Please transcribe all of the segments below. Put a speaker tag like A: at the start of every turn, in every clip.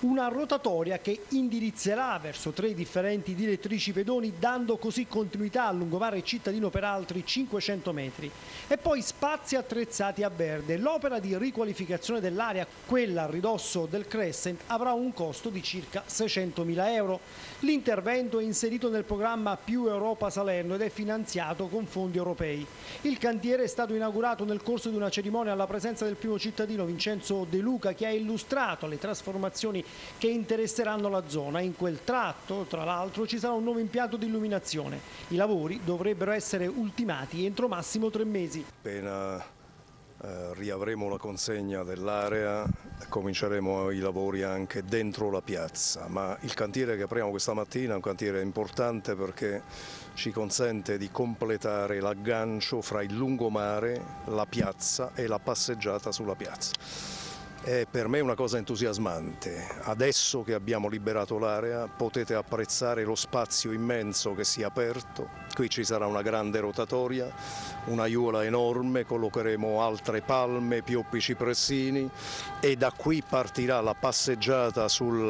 A: Una rotatoria che indirizzerà verso 3 differenti direttrici pedoni, dando così continuità al lungomare cittadino per altri 500 metri. E poi spazi attrezzati a verde. L'opera di riqualificazione dell'area, quella a ridosso del Crescent, avrà un costo di circa 600.000 euro. L'intervento è inserito nel programma Più Europa Salerno ed è finanziato con fondi europei. Il cantiere è stato inaugurato nel corso di una cerimonia alla presenza del primo cittadino Vincenzo De Luca, che ha illustrato le trasformazioni che interesseranno la zona. In quel tratto, tra l'altro, ci sarà un nuovo impianto di illuminazione. I lavori dovrebbero essere ultimati entro massimo 3 mesi.
B: Appena riavremo la consegna dell'area, cominceremo i lavori anche dentro la piazza, ma il cantiere che apriamo questa mattina è un cantiere importante perché ci consente di completare l'aggancio fra il lungomare, la piazza e la passeggiata sulla piazza. È per me una cosa entusiasmante. Adesso che abbiamo liberato l'area potete apprezzare lo spazio immenso che si è aperto. Qui ci sarà una grande rotatoria, un'aiuola enorme, collocheremo altre palme, pioppi cipressini e da qui partirà la passeggiata sul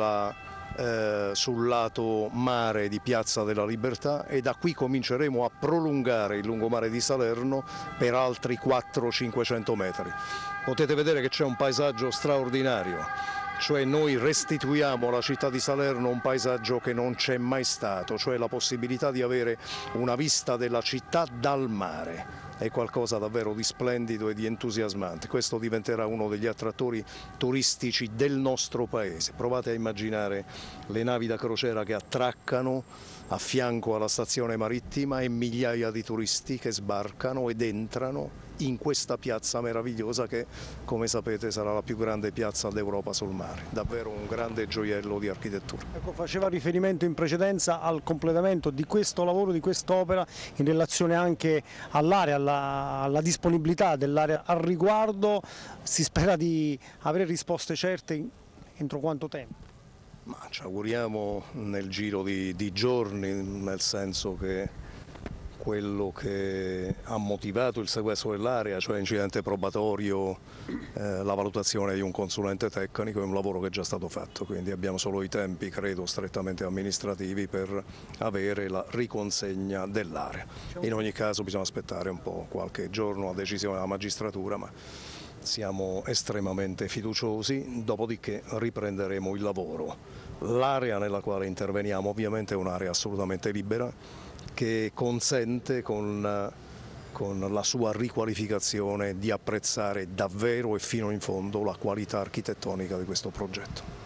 B: lato mare di Piazza della Libertà e da qui cominceremo a prolungare il lungomare di Salerno per altri 400-500 metri. Potete vedere che c'è un paesaggio straordinario, cioè noi restituiamo alla città di Salerno un paesaggio che non c'è mai stato, cioè la possibilità di avere una vista della città dal mare. È qualcosa davvero di splendido e di entusiasmante. Questo diventerà uno degli attrattori turistici del nostro paese. Provate a immaginare le navi da crociera che attraccano a fianco alla stazione marittima e migliaia di turisti che sbarcano ed entrano in questa piazza meravigliosa che, come sapete, sarà la più grande piazza d'Europa sul mare. Davvero un grande gioiello di architettura.
A: Ecco, faceva riferimento in precedenza al completamento di questo lavoro, di quest'opera, in relazione anche all'area, alla disponibilità dell'area. Al riguardo si spera di avere risposte certe entro quanto tempo?
B: Ma ci auguriamo nel giro di giorni, nel senso che quello che ha motivato il sequestro dell'area, cioè l'incidente probatorio, la valutazione di un consulente tecnico, è un lavoro che è già stato fatto, quindi abbiamo solo i tempi, credo, strettamente amministrativi per avere la riconsegna dell'area. In ogni caso bisogna aspettare un po', qualche giorno a decisione della magistratura, ma siamo estremamente fiduciosi, dopodiché riprenderemo il lavoro. L'area nella quale interveniamo ovviamente è un'area assolutamente libera che consente con la sua riqualificazione di apprezzare davvero e fino in fondo la qualità architettonica di questo progetto.